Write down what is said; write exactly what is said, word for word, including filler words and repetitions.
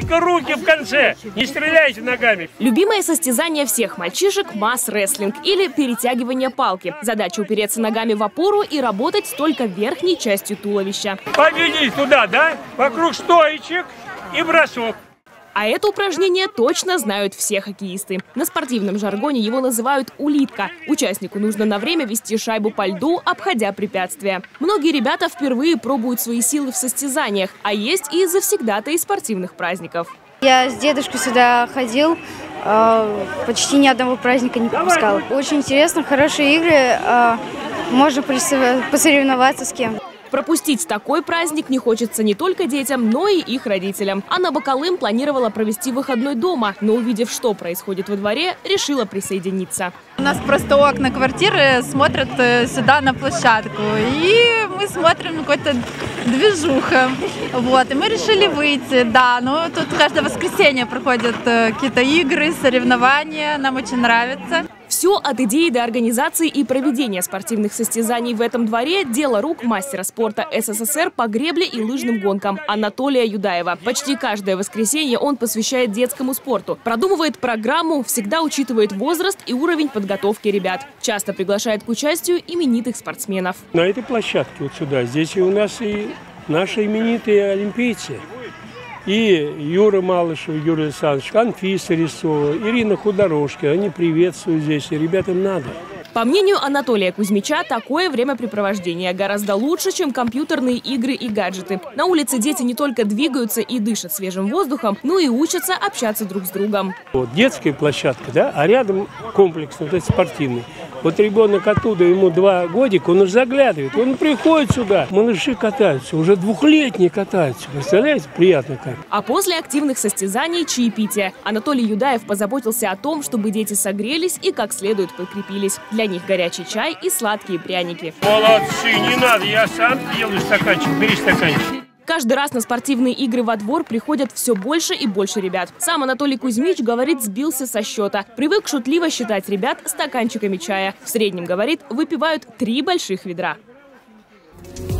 только руки в конце. Не стреляйте ногами. Любимое состязание всех мальчишек – масс-рестлинг или перетягивание палки. Задача упереться ногами в опору и работать только верхней частью туловища. Победить туда, да? Вокруг стоечек и бросок. А это упражнение точно знают все хоккеисты. На спортивном жаргоне его называют «улитка». Участнику нужно на время вести шайбу по льду, обходя препятствия. Многие ребята впервые пробуют свои силы в состязаниях, а есть и завсегдатаи спортивных праздников. Я с дедушкой сюда ходил, почти ни одного праздника не пропускал. Очень интересно, хорошие игры, можно посоревноваться с кем. Пропустить такой праздник не хочется не только детям, но и их родителям. Анна Бакалым планировала провести выходной дома, но, увидев, что происходит во дворе, решила присоединиться. У нас просто окна квартиры смотрят сюда на площадку, и мы смотрим какой-то движуха. Вот, и мы решили выйти, да, но тут каждое воскресенье проходят какие-то игры, соревнования, нам очень нравится. Все от идеи до организации и проведения спортивных состязаний в этом дворе – дело рук мастера спорта СССР по гребле и лыжным гонкам Анатолия Юдаева. Почти каждое воскресенье он посвящает детскому спорту. Продумывает программу, всегда учитывает возраст и уровень подготовки ребят. Часто приглашает к участию именитых спортсменов. На этой площадке вот сюда, здесь и у нас и наши именитые олимпийцы. И Юра Малышев, Юрий Александрович, Анфиса Рисова, Ирина Худорожкина. Они приветствуют здесь, и ребятам надо. По мнению Анатолия Кузьмича, такое времяпрепровождение гораздо лучше, чем компьютерные игры и гаджеты. На улице дети не только двигаются и дышат свежим воздухом, но и учатся общаться друг с другом. Вот детская площадка, да, а рядом комплекс вот этот спортивный. Вот ребенок оттуда, ему два годика, он уже заглядывает, он приходит сюда. Малыши катаются, уже двухлетние катаются. Представляете, приятно как. А после активных состязаний чаепитие. Анатолий Юдаев позаботился о том, чтобы дети согрелись и как следует подкрепились. Для них горячий чай и сладкие пряники. Молодцы, не надо, я сам делаю стаканчик, бери стаканчик. Каждый раз на спортивные игры во двор приходят все больше и больше ребят. Сам Анатолий Кузьмич, говорит, сбился со счета. Привык шутливо считать ребят стаканчиками чая. В среднем, говорит, выпивают три больших ведра.